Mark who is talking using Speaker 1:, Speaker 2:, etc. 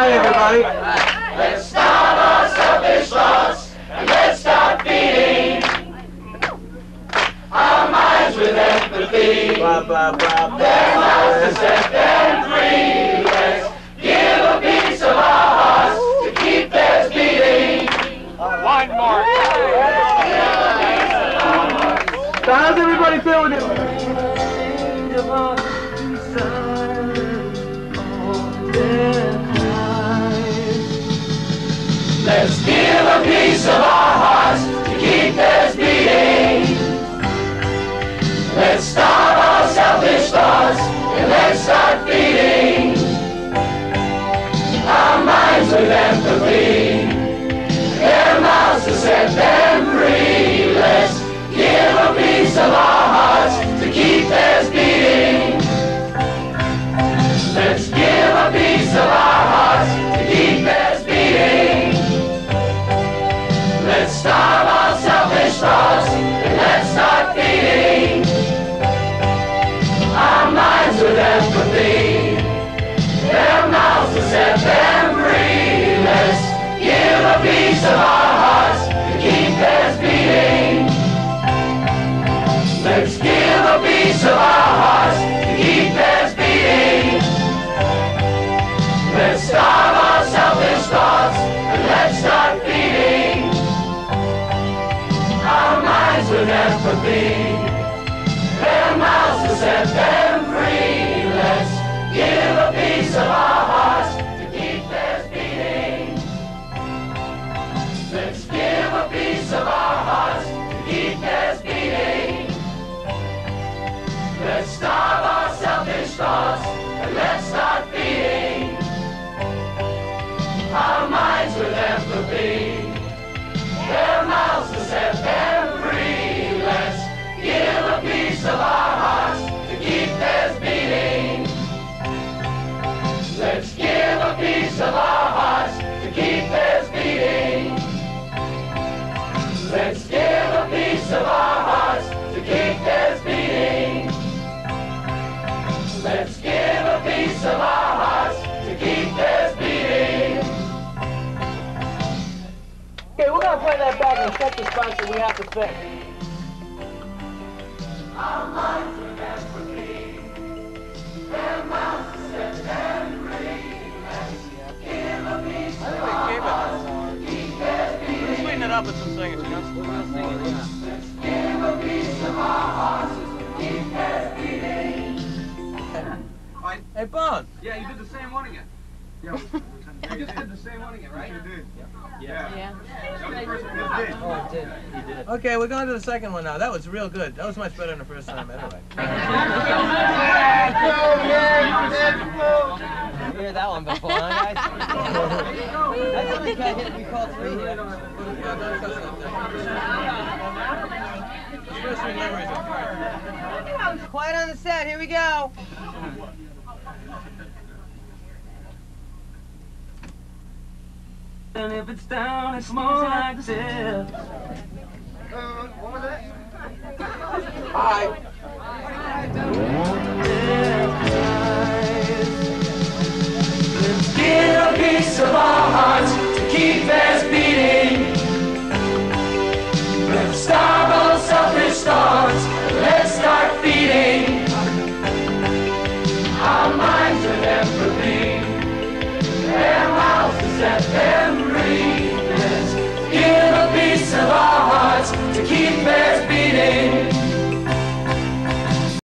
Speaker 1: Hi, everybody.
Speaker 2: Let's stop our selfish thoughts and let's start feeding our minds with empathy.
Speaker 1: Blah, blah, blah, blah.
Speaker 2: Their mouths to set them free. Let's give a piece of our hearts to keep theirs beating.
Speaker 3: One more.
Speaker 1: So how's everybody feeling it?
Speaker 2: Let's give a piece of our hearts to keep theirs beating. Let's stop our selfish thoughts and let's start feeding our minds with empathy. Their mouths to set them free. Let's give a piece of our hearts to keep theirs beating. Let's give a piece of our hearts to keep theirs beating. Let's stop our selfish thoughts and let's start feeding our minds with empathy. Their mouths to set them free. Let's give a piece of our hearts to keep theirs beating. Let's give a piece of our hearts to keep theirs beating. Let's stop our selfish thoughts and let's start feeding our minds with empathy. Their mouths to set them free. Let's give a piece of our hearts to keep theirs beating. Let's give a piece of our hearts to keep theirs beating. Let's stop our selfish thoughts and let's start feeding our minds with empathy. Their mouths to set them free. Let's give a piece of our hearts to keep theirs beating. Let's give a piece of our hearts to keep theirs beating. Let's give a piece of our hearts to keep theirs beating. Let's give a piece of our hearts to keep theirs beating.
Speaker 1: Okay, we're gonna play that back and check the spots that we have to fix.
Speaker 2: Our minds with empathy. Their mouths to set them free. Let's give a piece of our hearts to keep theirs beating.
Speaker 1: Sweeten it up with some singing.
Speaker 2: Let's give a piece of our hearts to keep theirs beating.
Speaker 1: Hey, Bones.
Speaker 3: Yeah, you did the same one again. Yeah. You just did the same one again, right? You did. Yeah. That was the first one. You did.
Speaker 1: Oh, I did. He did. Okay, we're going to the second one now. That was real good. That was much better than the first time, anyway.
Speaker 4: You hear that one before, huh, guys? That's what we can't hit. We call three here.
Speaker 1: First three memories are
Speaker 4: Quiet on the set. Here we go.
Speaker 5: And if it's down, it's more like this.
Speaker 3: What was that?
Speaker 1: Hi.